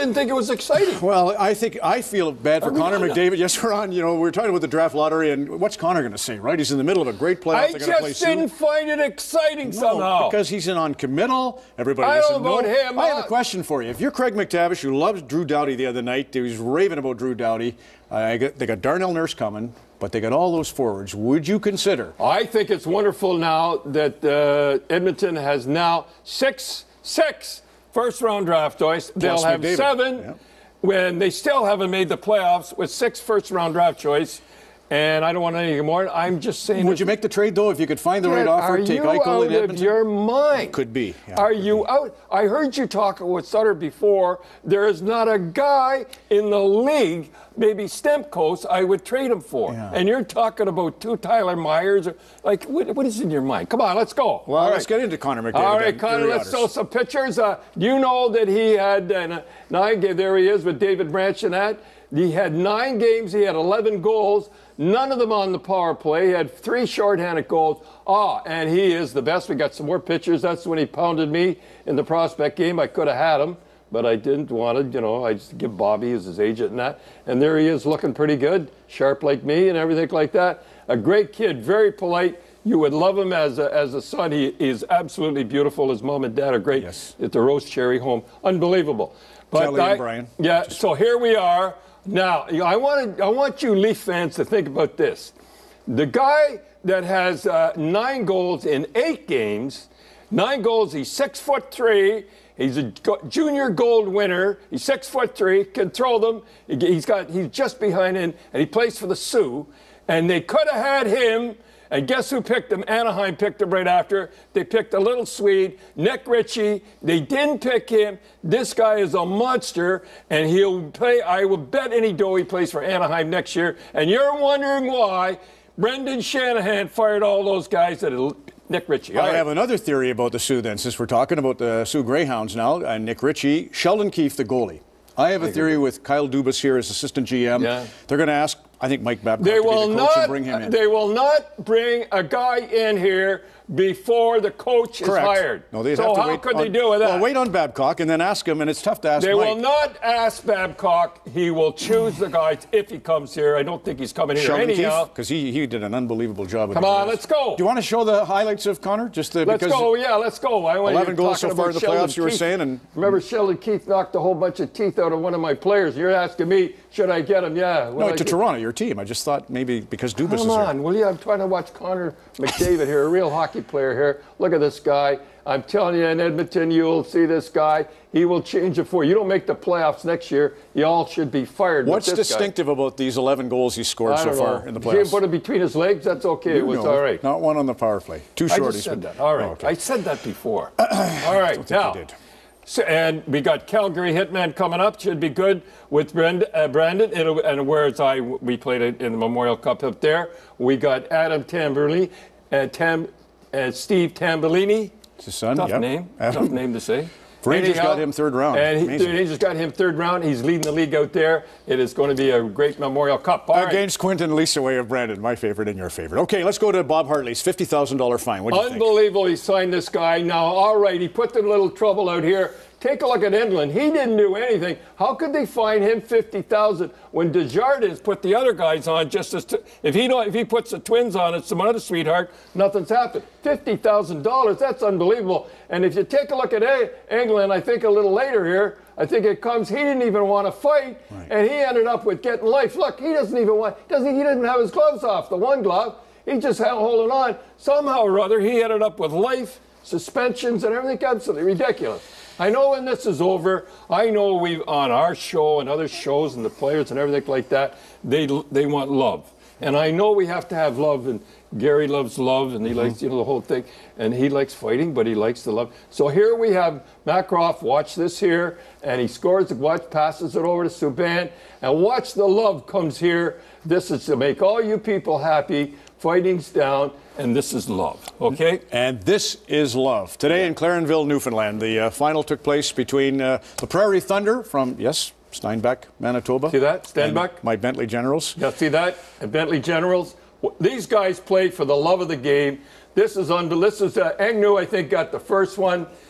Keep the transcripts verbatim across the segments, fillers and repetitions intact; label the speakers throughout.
Speaker 1: didn't think it was exciting.
Speaker 2: Well, I think I feel bad for I mean, Connor McDavid. Yes, we're on. You know, we're talking about the draft lottery, and what's Connor going to say, right? He's in the middle of a great playoff.
Speaker 1: I
Speaker 2: They're
Speaker 1: just
Speaker 2: play
Speaker 1: didn't
Speaker 2: soon.
Speaker 1: find it exciting
Speaker 2: no,
Speaker 1: somehow.
Speaker 2: because he's in non-committal. Everybody
Speaker 1: I
Speaker 2: doesn't
Speaker 1: don't
Speaker 2: know.
Speaker 1: vote him
Speaker 2: I have
Speaker 1: out.
Speaker 2: a question for you. If you're Craig McTavish, who loves Drew Doughty the other night, he was raving about Drew Doughty. Uh, got, they got Darnell Nurse coming, but they got all those forwards. Would you consider?
Speaker 1: I think it's wonderful now that uh, Edmonton has now six, six first-round draft choice. They'll have
Speaker 2: McDavid.
Speaker 1: seven
Speaker 2: Yep.
Speaker 1: when they still haven't made the playoffs with six first-round draft choice. And I don't want anything more. I'm just saying.
Speaker 2: Would you make the trade, though, if you could find the right offer?
Speaker 1: Are
Speaker 2: Take
Speaker 1: you
Speaker 2: Eichel
Speaker 1: out
Speaker 2: in
Speaker 1: of
Speaker 2: Edmonton?
Speaker 1: your mind?
Speaker 2: Could be. Yeah,
Speaker 1: Are
Speaker 2: could
Speaker 1: you
Speaker 2: be.
Speaker 1: out? I heard you talk with Sutter before. There is not a guy in the league, maybe Stamkos, I would trade him for.
Speaker 2: Yeah.
Speaker 1: And you're talking about two Tyler Myers. Or, like, what, what is in your mind? Come on, let's go.
Speaker 2: Well,
Speaker 1: All
Speaker 2: let's
Speaker 1: right.
Speaker 2: get into Connor McDavid.
Speaker 1: All right,
Speaker 2: then.
Speaker 1: Connor,
Speaker 2: Erie
Speaker 1: let's
Speaker 2: Otters.
Speaker 1: show some pictures. Uh, do you know that he had uh, nine games? There he is with David Branch and that. He had nine games. He had eleven goals. None of them on the power play. He had three shorthanded goals. Ah, and he is the best. We got some more pictures. That's when he pounded me in the prospect game. I could have had him, but I didn't want to. You know, I just give Bobby as his agent and that. And there he is, looking pretty good, sharp like me and everything like that. A great kid, very polite. You would love him as a, as a son. He is absolutely beautiful. His mom and dad are great
Speaker 2: Yes.
Speaker 1: at the Rose Cherry home. Unbelievable. But
Speaker 2: Kelly
Speaker 1: I,
Speaker 2: and Brian.
Speaker 1: Yeah, so here we are. Now, I want to, I want you Leaf fans to think about this. The guy that has uh, nine goals in eight games, nine goals, he's six foot three. He's a go- junior gold winner. He's six foot three, can throw them. He, he's got, he's just behind him, and he plays for the Sioux. And they could have had him. And guess who picked him? Anaheim picked him right after. They picked a little Swede, Nick Ritchie. They didn't pick him. This guy is a monster, and he'll play. I will bet any dough he plays for Anaheim next year. And you're wondering why Brendan Shanahan fired all those guys that Nick Ritchie. All
Speaker 2: I
Speaker 1: right.
Speaker 2: have another theory about the Sioux then, since we're talking about the Sioux Greyhounds now, and Nick Ritchie, Sheldon Keefe, the goalie. I have a theory with Kyle Dubas here as assistant G M.
Speaker 1: Yeah.
Speaker 2: They're going to ask, I think, Mike Babcock
Speaker 1: They
Speaker 2: to be
Speaker 1: will
Speaker 2: the coach
Speaker 1: not.
Speaker 2: and bring him in.
Speaker 1: They will not bring a guy in here before the coach
Speaker 2: Correct.
Speaker 1: is hired.
Speaker 2: No, they'd
Speaker 1: so
Speaker 2: have to
Speaker 1: how
Speaker 2: wait
Speaker 1: could
Speaker 2: on,
Speaker 1: they do with that?
Speaker 2: Well, wait on Babcock and then ask him, and it's tough to ask
Speaker 1: They
Speaker 2: Mike.
Speaker 1: will not ask Babcock. He will choose the guys if he comes here. I don't think he's coming here
Speaker 2: Sheldon
Speaker 1: anyhow.
Speaker 2: Keefe, because he, he did an unbelievable job. with
Speaker 1: Come
Speaker 2: the
Speaker 1: on,
Speaker 2: Bears.
Speaker 1: let's go.
Speaker 2: Do you want to show the highlights of Connor? Just the,
Speaker 1: Let's
Speaker 2: because
Speaker 1: go. Yeah, let's go. I want
Speaker 2: eleven
Speaker 1: you
Speaker 2: goals so
Speaker 1: talking
Speaker 2: far in
Speaker 1: about
Speaker 2: the
Speaker 1: Sheldon
Speaker 2: playoffs, you were
Speaker 1: Keefe.
Speaker 2: saying, and
Speaker 1: Remember, Sheldon Keefe knocked a whole bunch of teeth out of one of my players. You're asking me, should I get him? Yeah.
Speaker 2: no,
Speaker 1: I
Speaker 2: to
Speaker 1: get-
Speaker 2: Toronto, your team. I just thought maybe because Dubas is
Speaker 1: Come
Speaker 2: here.
Speaker 1: on, will you? I'm trying to watch Connor McDavid here, a real hockey player here. Look at this guy. I'm telling you, in Edmonton, you'll see this guy. He will change it for you. You don't make the playoffs next year, you all should be fired.
Speaker 2: What's
Speaker 1: with this
Speaker 2: distinctive
Speaker 1: guy.
Speaker 2: about these eleven goals he scored
Speaker 1: I
Speaker 2: so
Speaker 1: don't
Speaker 2: far
Speaker 1: know.
Speaker 2: in the
Speaker 1: If he didn't
Speaker 2: playoffs?
Speaker 1: put it between his legs, that's okay. It was
Speaker 2: No,
Speaker 1: all right.
Speaker 2: Not one on the power play. Two
Speaker 1: I
Speaker 2: shorties.
Speaker 1: just said
Speaker 2: but-
Speaker 1: that. All right.
Speaker 2: Oh, okay.
Speaker 1: I said that before. all right.
Speaker 2: think
Speaker 1: Now,
Speaker 2: you did.
Speaker 1: So, and we got Calgary Hitman coming up. Should be good with Brand, uh, Brandon. It'll, and whereas I we played it in the Memorial Cup up there. We got Adam Tamberlini, uh, Tam, uh, Steve Tambellini.
Speaker 2: It's his son.
Speaker 1: Tough
Speaker 2: yep.
Speaker 1: name.
Speaker 2: Adam.
Speaker 1: Tough name to say.
Speaker 2: Rangers
Speaker 1: Anyhow,
Speaker 2: got him third round.
Speaker 1: And he,
Speaker 2: Amazing.
Speaker 1: the Rangers got him third round. He's leading the league out there. It is going to be a great Memorial Cup. All right.
Speaker 2: Against Quinton Leasaway of Brandon, my favorite and your favorite. Okay, let's go to Bob Hartley's fifty thousand dollars fine. What do you think?
Speaker 1: Unbelievable he signed this guy. Now, all right, he put them in a little trouble out here. Take a look at Engelland. He didn't do anything. How could they fine him fifty thousand dollars when Desjardins put the other guys on just as, t- if he don't, if he puts the Twins on it, some other sweetheart, nothing's happened. fifty thousand dollars, that's unbelievable. And if you take a look at a- Engelland, I think a little later here, I think it comes, he didn't even want to fight,
Speaker 2: Right.
Speaker 1: and he ended up with getting life. Look, he doesn't even want, doesn't he didn't have his gloves off, the one glove. He just held holding on. Somehow or other, he ended up with life, suspensions, and everything. Absolutely ridiculous. I know when this is over, I know we on our show and other shows and the players and everything like that, they they want love. And I know we have to have love, and Gary loves love, and he mm-hmm. likes, you know, the whole thing. And he likes fighting, but he likes the love. So here we have Makarov, watch this here, and he scores, watch, passes it over to Subban, and watch the love comes here. This is to make all you people happy. Fighting's down, and this is love, okay?
Speaker 2: And this is love. Today in Clarenville, Newfoundland, the uh, final took place between uh, the Prairie Thunder from, yes, Steinbach, Manitoba.
Speaker 1: See that? Steinbach?
Speaker 2: And my Bentley Generals.
Speaker 1: Yeah, see that? And Bentley Generals. These guys play for the love of the game. This is under. This is uh, Agnew, I think, got the first one.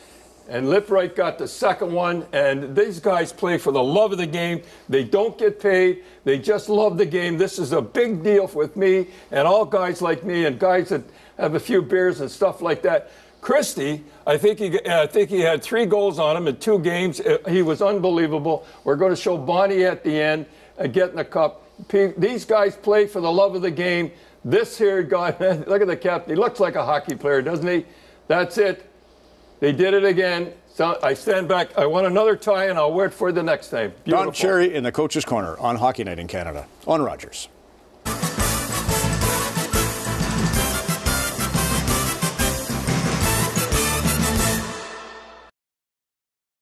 Speaker 1: and Lipwright got the second one. And these guys play for the love of the game. They don't get paid. They just love the game. This is a big deal with me and all guys like me and guys that have a few beers and stuff like that. Christie, I think he, I think he had three goals on him in two games. He was unbelievable. We're going to show Bonnie at the end uh, getting the cup. These guys play for the love of the game. This here guy, look at the captain. He looks like a hockey player, doesn't he? That's it. They did it again. So I stand back. I want another tie, and I'll wear it for the next time. Beautiful.
Speaker 2: Don Cherry in the Coach's Corner on Hockey Night in Canada on Rogers.